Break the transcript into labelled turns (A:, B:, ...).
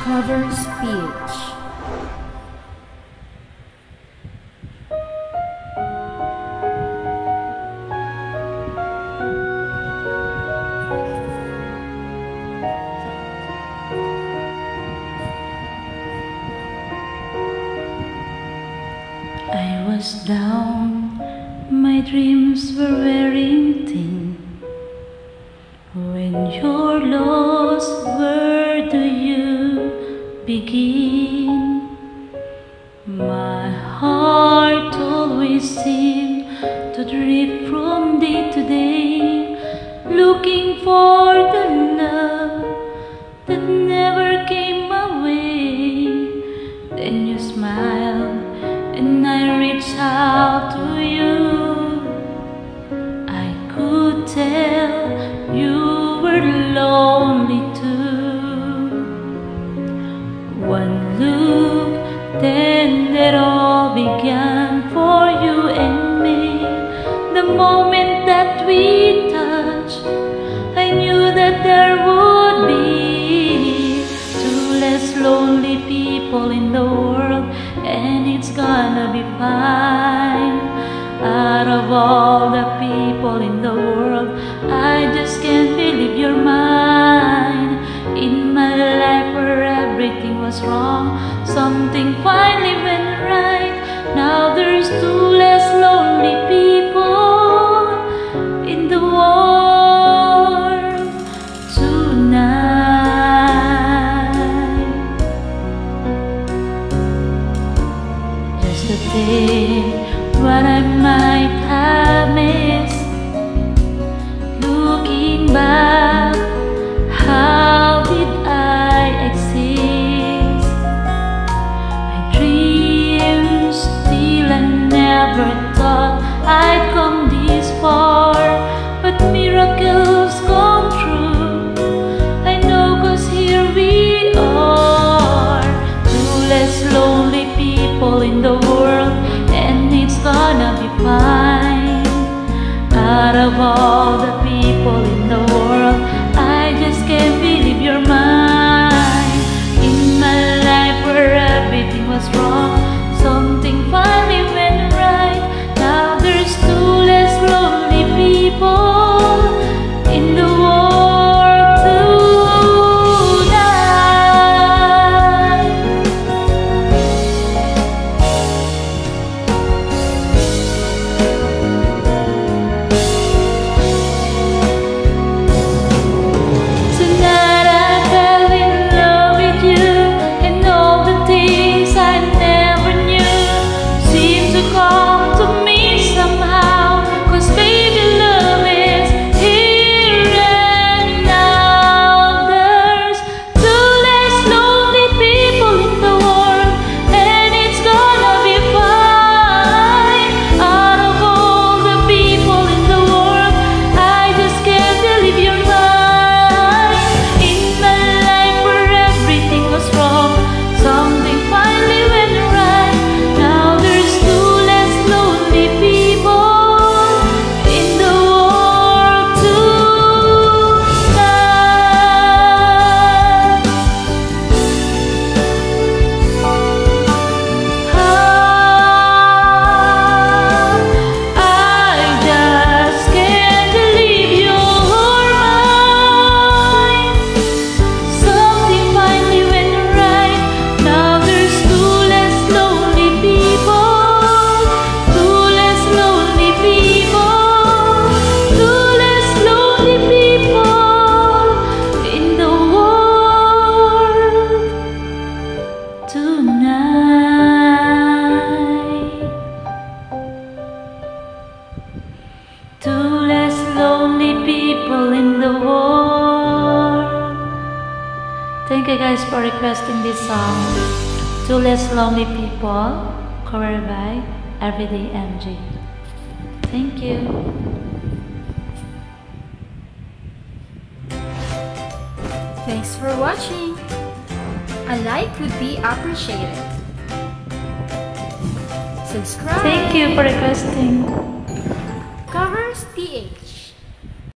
A: Cover speech.
B: I was down, my dreams were wearing thin. When you're lost, where do you begin? My heart always seemed to drift from day to day, looking for the love that never came my way. Then you smiled and I reached out to you. I could tell you were lonely too. One look, then it all began for you and me. The moment that we touched, I knew that there would be two less lonely people in the world, and it's gonna be fine. Out of all the people in the world, I just can't believe you're mine. In my life where everything was wrong, something finally went right. Now there's two less lonely people in the world tonight. Just to think what I might have missed. Looking back, how did I exist? My dreams still, I never thought I'd come this far, but miracles come true. I know, 'cause here we are, two less lonely people in the world, and it's gonna be fine. Out of all the people in the world, I just can't believe you're mine. In my life where everything was wrong, something finally went right. Now there's two less lonely people in the world tonight. Tonight I fell in love with you, and all the things I never knew seem to come to me somehow. 'Cause baby, love is here and now. There's two less lonely people in the world, and it's gonna be fine. Out of all the people in the world, I just can't believe you're mine. In my life where everything was wrong, something finally went right. Now there's two less lonely people in the world tonight. I just can't believe you're mine. Something finally went right. Now there's two less lonely people, two less lonely people, two less lonely people in the world tonight. Two less lonely people in the world. Thank you guys for requesting this song, Two Less Lonely People, covered by Everyday MG. Thank you.
A: Thanks for watching. A like would be appreciated. Subscribe.
B: Thank you for requesting.